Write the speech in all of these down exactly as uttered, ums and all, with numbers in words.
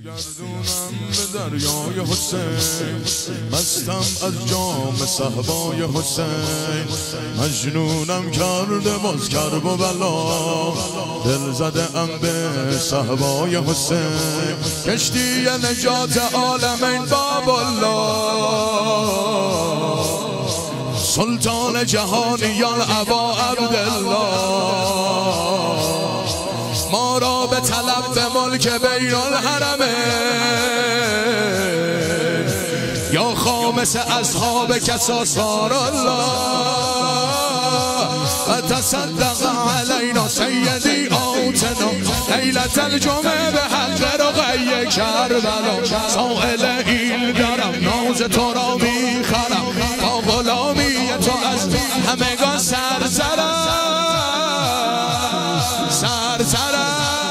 گردونم به دریای حسین، مستم از جام صحبای حسین، مجنونم کرده باز کرب و بلا، دل زده ام به صحبای حسین، کشتی نجات عالمین باب الله، سلطان جهانیان ابا عبدالله، ما را به طلب به ملک بین الحرمین، یا خامس اصحاب کساسار الله، و تصدق علینا سیدی آتنا لیلت الجمعه به حق رقیه کربلا، سائل ایل دارم ناز تو را میخرم، با غلامی تو از همگان سرسرم سرسرم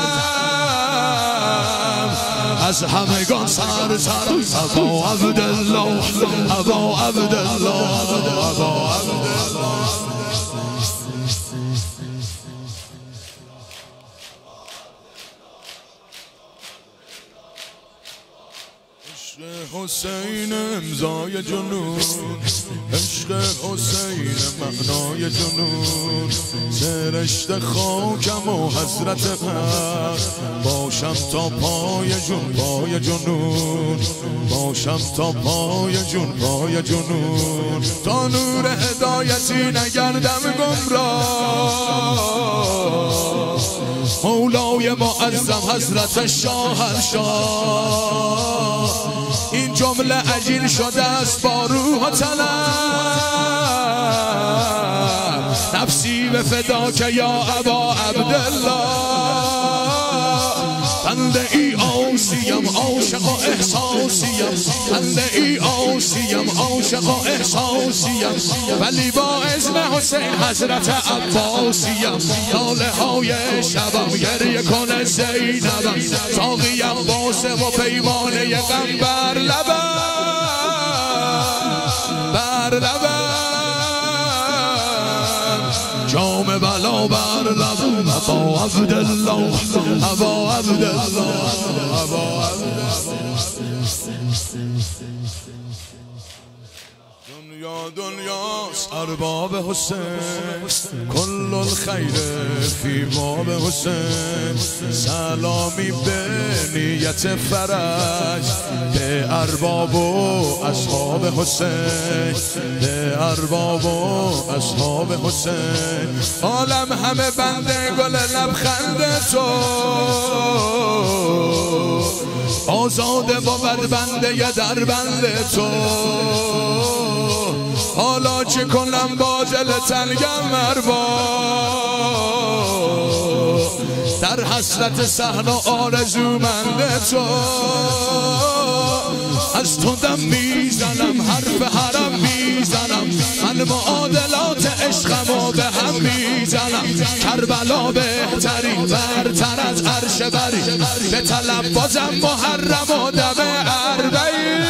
از همگان سرسرم، ابا عبدالله ابا عبدالله ابا عبدالله. حسین امضای جنون، عشق حسین معنای جنون، سرشت خاکم و حضرت حق، باشم تا پای جون پای جنون، باشم تا پای جون پای جنون، تا نور هدایتی نگردم گمراه، مولای معظم حضرت شاهنشاه، این جمله عجین شده است با روح و تنم، نفسی به فدا که یا ابا عبدالله، بنده ای آسیم عاشق و احساسیم، بنده ای آسیم عاشق و احساسیم، ولی با اسم حسین حضرت عباسیم، ناله های شبم گریه کنه زینبم، ساقیم باسه و پیمانه غم بر لبم بر لبم، جام بلا بر لبم، ابا عبدالله ابا عبدالله ابا عبدالله. دنیا دنیاست ارباب حسین، کل الخیر فی باب حسین، سلامی به نیت فرج به ارباب و اصحاب حسین، به ارباب و اصحاب حسین، عالم همه بنده گل لبخند تو، آزاده بود بنده در بنده تو، حالا چه کنم با دل تنگم اربا، در حسرت صحن و آرزومند تو، از تو دم میزنم حرف حرم میزنم، من معادلات عشقم و به هم میزنم، کربلا بهترین برتر از عرش بری، به طلب بازم محرم و دم اربعین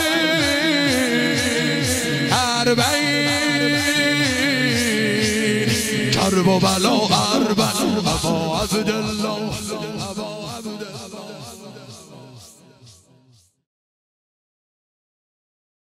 اربعین، کرب و بلا اربعین، ابا عبدالله ابا